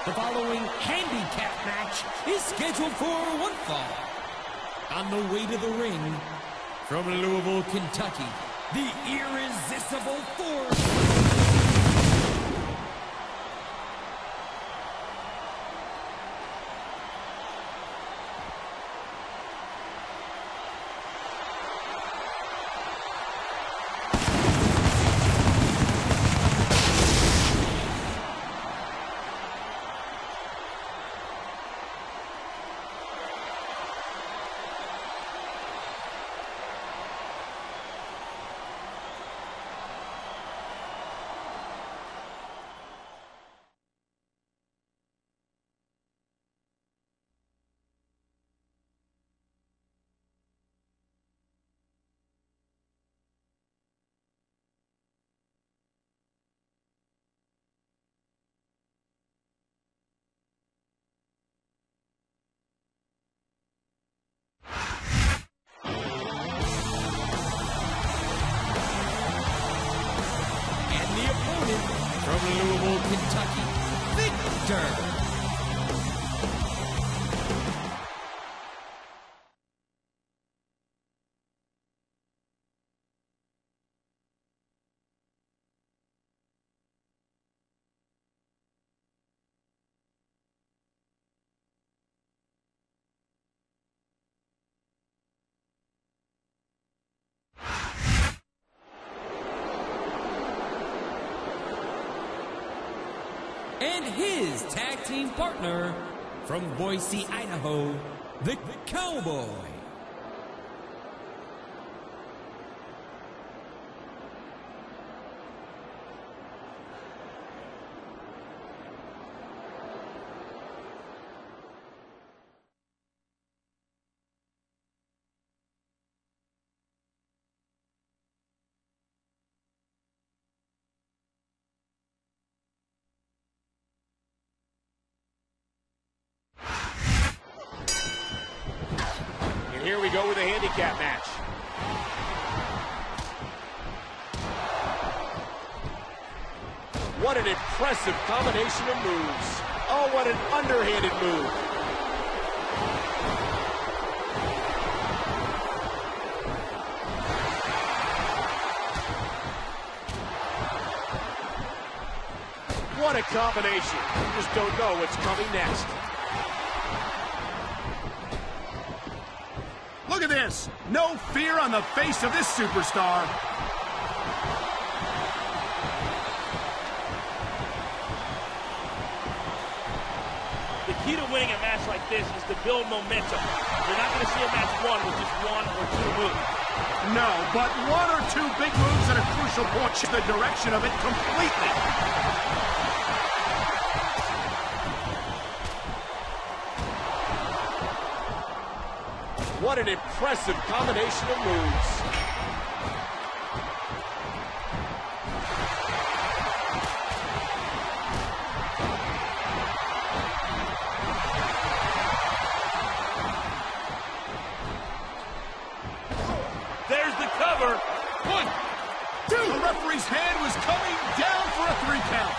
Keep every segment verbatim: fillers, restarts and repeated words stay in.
The following handicap match is scheduled for one fall. On the way to the ring, from Louisville, Kentucky, the irresistible force. From Louisville, Kentucky, Victor. And his tag team partner from Boise, Idaho, the Cowboy. Here we go with a handicap match. What an impressive combination of moves. Oh, what an underhanded move. What a combination. You just don't know what's coming next. Look at this. No fear on the face of this superstar. The key to winning a match like this is to build momentum. You're not going to see a match won with just one or two moves. No, but one or two big moves at a crucial point change the direction of it completely. What an impressive combination of moves. There's the cover. One, two. The referee's hand was coming down for a three count.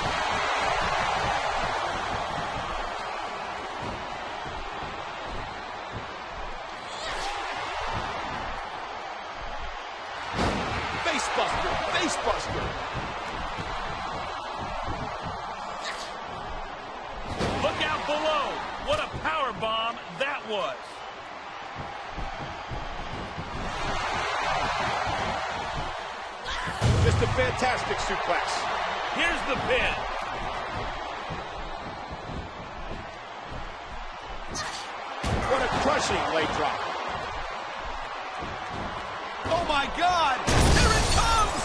Facebuster, facebuster. Look out below. What a power bomb that was. Just a fantastic suplex. Here's the pin. What a crushing leg drop. Oh my God! Here it comes!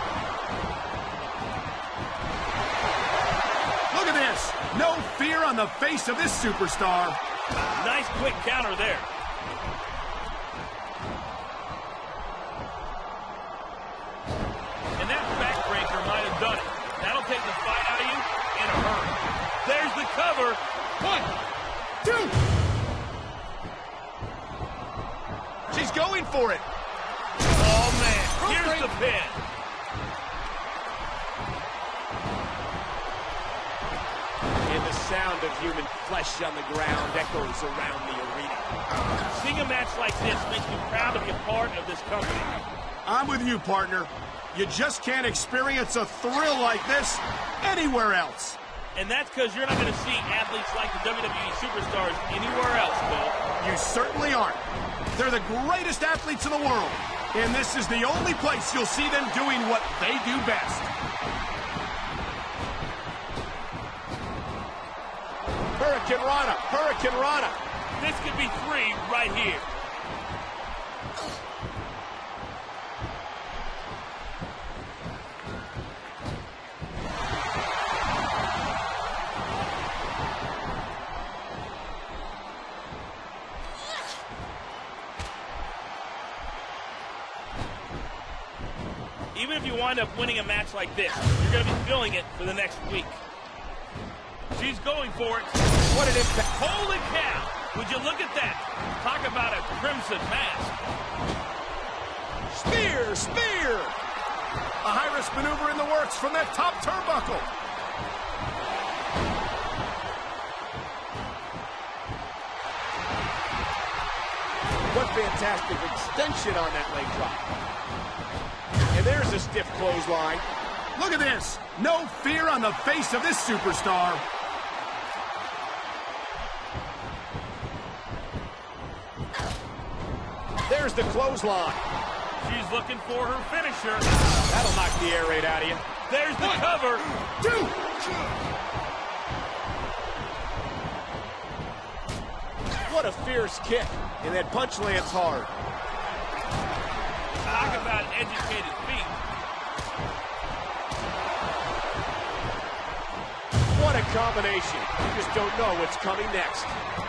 Look at this. No fear on the face of this superstar. Nice quick counter there. And that backbreaker might have done it. That'll take the fight out of you in a hurry. There's the cover. One, two. She's going for it. Oh, man. Here's the pin. In the sound of human flesh on the ground echoes around the arena. Seeing a match like this makes me proud to be a part of this company. I'm with you, partner. You just can't experience a thrill like this anywhere else. And that's because you're not going to see athletes like the W W E superstars anywhere else, Bill. You certainly aren't. They're the greatest athletes in the world. And this is the only place you'll see them doing what they do best. Hurricane Rana, Hurricane Rana. This could be three right here. Even if you wind up winning a match like this, you're going to be feeling it for the next week. She's going for it. What an impact. Holy cow! Would you look at that? Talk about a crimson mask. Spear, spear! A high-risk maneuver in the works from that top turnbuckle. What fantastic extension on that leg drop. And there's a stiff clothesline. Look at this. No fear on the face of this superstar. There's the clothesline. She's looking for her finisher. That'll knock the air right out of you. There's the cover. Two. What a fierce kick. And that punch lands hard. Talk about educated feet. What a combination. You just don't know what's coming next.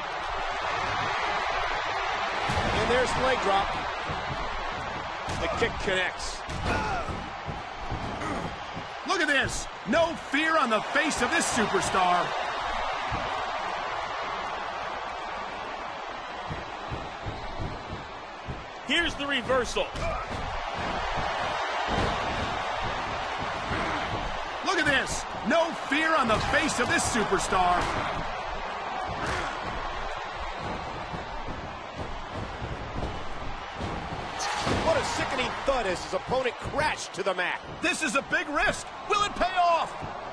And there's the leg drop. The kick connects. Look at this. No fear on the face of this superstar. Here's the reversal. Look at this. No fear on the face of this superstar. What a sickening thud as his opponent crashed to the mat. This is a big risk. Will it pay off?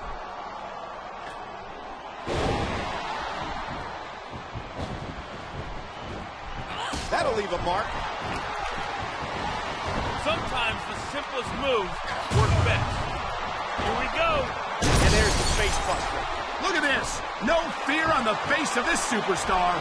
That'll leave a mark. Sometimes the simplest moves work best. Here we go. And there's the face buster. Look at this. No fear on the face of this superstar.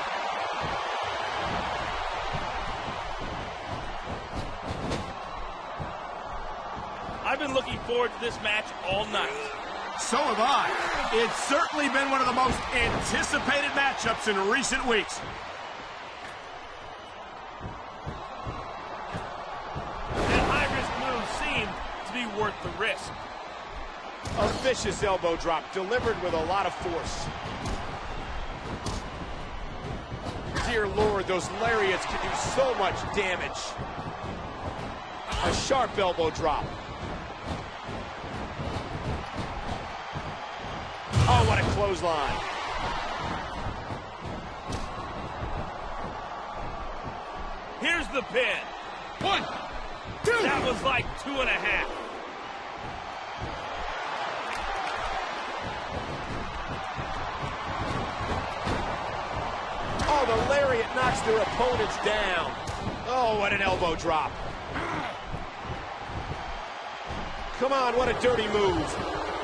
I've been looking forward to this match all night. So have I. It's certainly been one of the most anticipated matchups in recent weeks. That high-risk move seemed to be worth the risk. A vicious elbow drop delivered with a lot of force. Dear Lord, those lariats can do so much damage. A sharp elbow drop. Oh, what a clothesline. Here's the pin. One, two. That was like two and a half. Oh, the lariat knocks their opponents down. Oh, what an elbow drop. Come on, what a dirty move.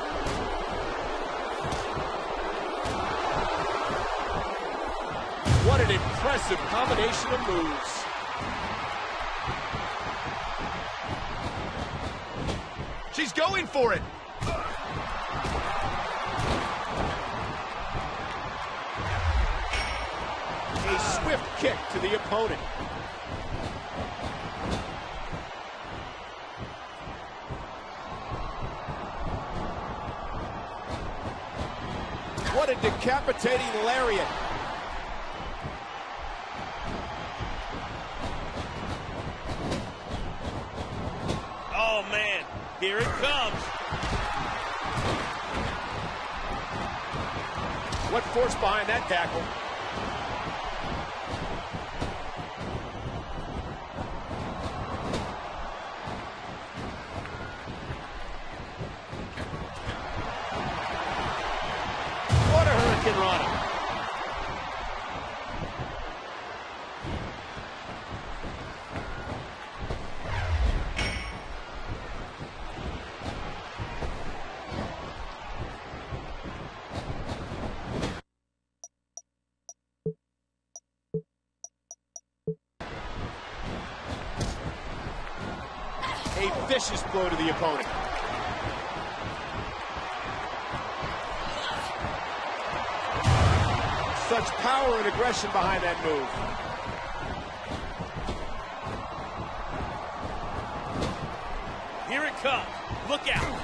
What an impressive combination of moves. She's going for it. A swift kick to the opponent. What a decapitating lariat. Oh, man. Here it comes. What force behind that tackle? What a hurricane rana. A vicious blow to the opponent. Such power and aggression behind that move. Here it comes. Look out.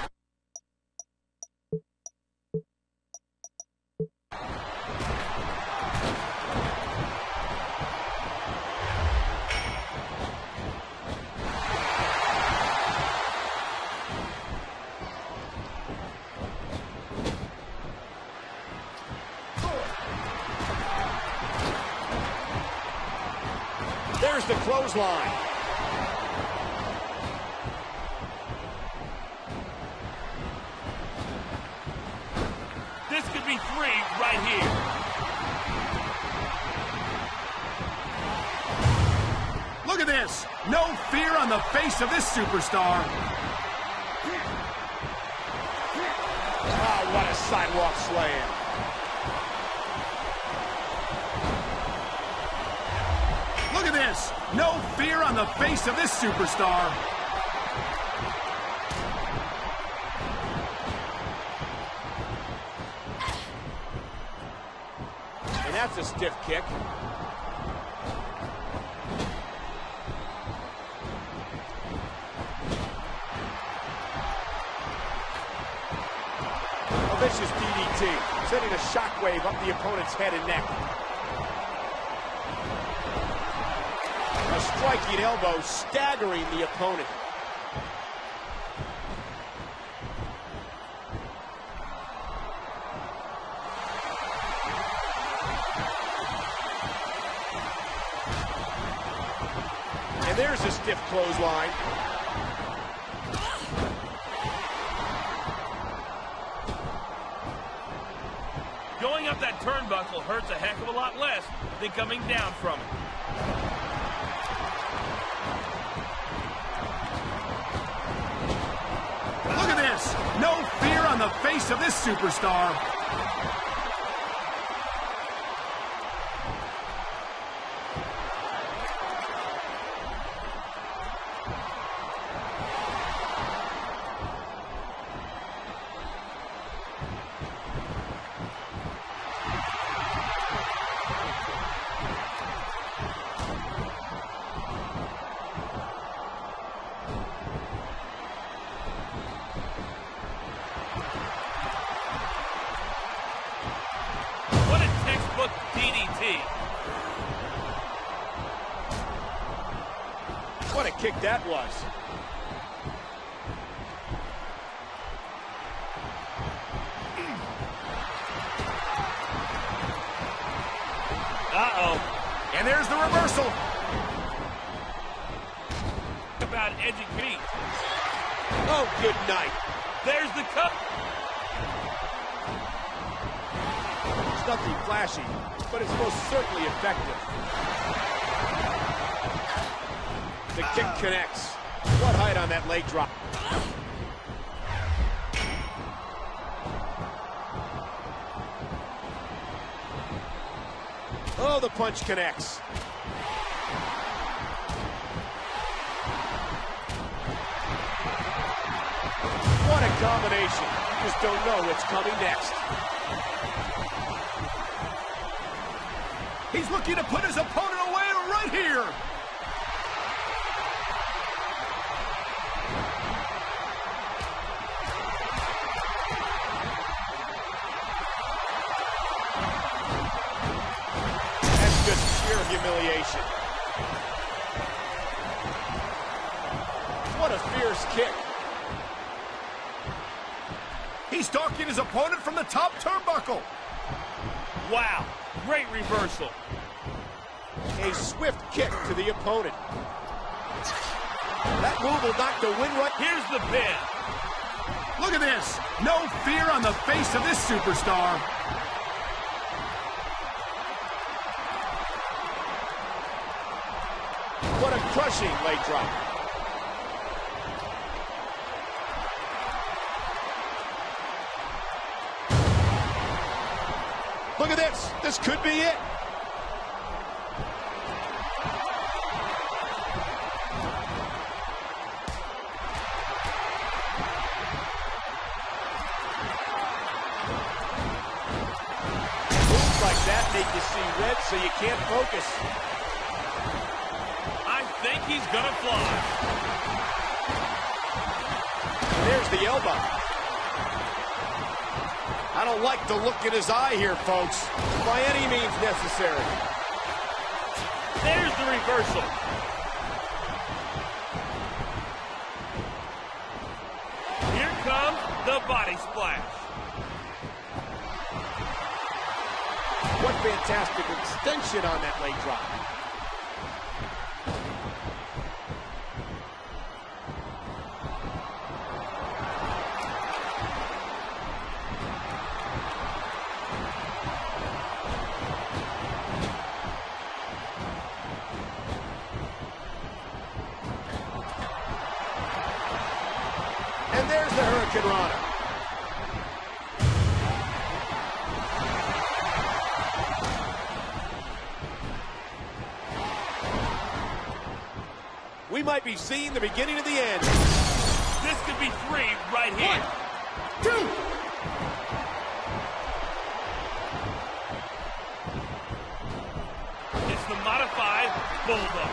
There's the clothesline. This could be three right here. Look at this. No fear on the face of this superstar. Oh, what a sidewalk slam. Look at this. No fear on the face of this superstar. And that's a stiff kick. A vicious D D T, sending a shockwave up the opponent's head and neck. A striking elbow, staggering the opponent. And there's a stiff clothesline. Going up that turnbuckle hurts a heck of a lot less than coming down from it. Look at this. No fear on the face of this superstar. D D T. What a kick that was. Uh-oh. And there's the reversal. About edging feet. Oh, good night. There's the cup. It's nothing flashy, but it's most certainly effective. The kick connects. What height on that leg drop. Oh, the punch connects. What a combination. You just don't know what's coming next. He's looking to put his opponent away right here. That's just sheer humiliation. What a fierce kick. He's stalking his opponent from the top turnbuckle. Wow, great reversal. A swift kick to the opponent. That move will knock the win right. Here's the pin. Look at this. No fear on the face of this superstar. What a crushing leg drop. Look at this. This could be it. Moves like that make you see red so you can't focus. I think he's gonna fly. There's the elbow. I don't like the look in his eye here, folks. By any means necessary. There's the reversal. Here comes the body splash. What fantastic extension on that leg drop. And there's the Hurricane Rana. We might be seeing the beginning of the end. This could be three right here. One, two. It's the modified Bulldog.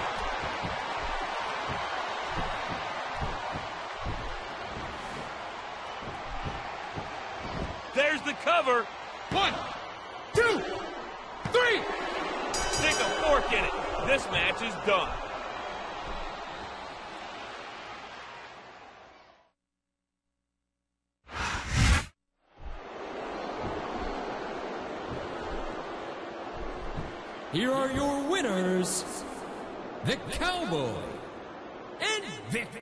There's the cover. One, two, three. Stick a fork in it. This match is done. Here are your winners, the Cowboy and Vic.